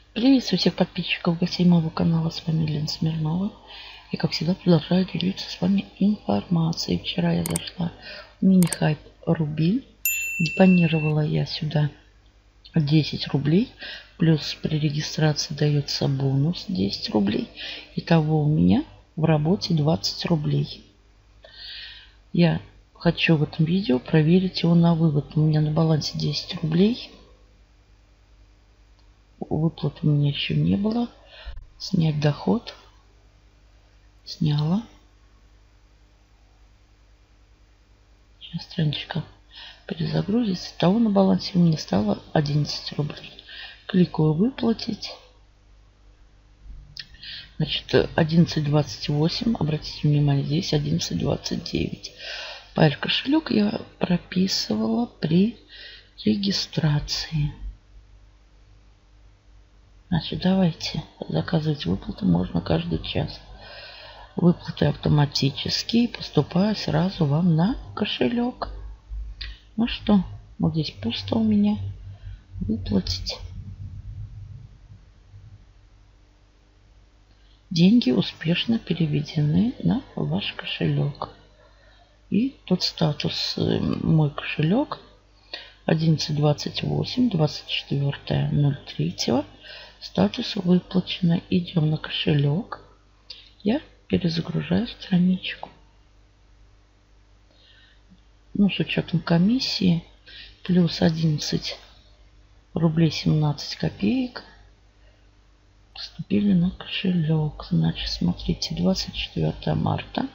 Приветствую всех подписчиков, гостей моего канала. С вами Лена Смирнова. И как всегда продолжаю делиться с вами информацией. Вчера я зашла в мини-хайп Рубин. Депонировала я сюда 10 рублей. Плюс при регистрации дается бонус 10 рублей. Итого у меня в работе 20 рублей. Я хочу в этом видео проверить его на вывод. У меня на балансе 10 рублей. Выплат у меня еще не было. Снять доход. Сняла. Сейчас страничка перезагрузится. Того на балансе у меня стало 11 рублей. Кликаю выплатить. Значит, 11.28. Обратите внимание, здесь 11.29. Пайль кошелек я прописывала при регистрации. Значит, давайте заказывать выплаты можно каждый час. Выплаты автоматические, поступают сразу вам на кошелек. Ну что, вот здесь пусто у меня. Выплатить. Деньги успешно переведены на ваш кошелек. И тут статус мой кошелек 11.28, 24.03. Статус выплачено. Идем на кошелек. Я перезагружаю страничку. Ну, с учетом комиссии плюс 11 рублей 17 копеек поступили на кошелек. Значит, смотрите, 24 марта.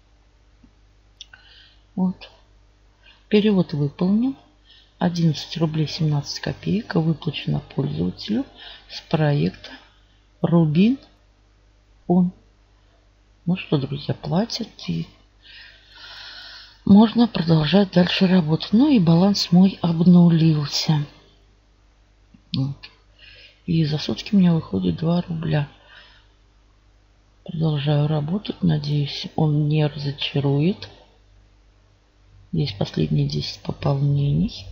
Вот. Перевод выполнен. 11 рублей 17 копеек выплачено пользователю с проекта Рубин Он. Ну что, друзья, платят, и можно продолжать дальше работать. Ну и баланс мой обнулился. Вот. И за сутки у меня выходит 2 рубля. Продолжаю работать. Надеюсь, он не разочарует. Здесь последние 10 пополнений.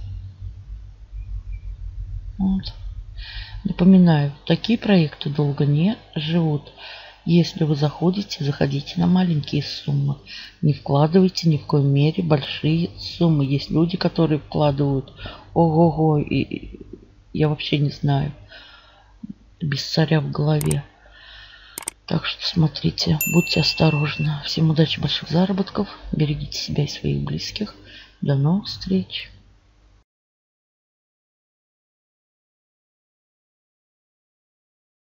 Вот. Напоминаю, такие проекты долго не живут. Если вы заходите на маленькие суммы. Не вкладывайте ни в коей мере большие суммы. Есть люди, которые вкладывают ого-го, и я вообще не знаю. Без царя в голове. Так что смотрите, будьте осторожны. Всем удачи, больших заработков. Берегите себя и своих близких. До новых встреч.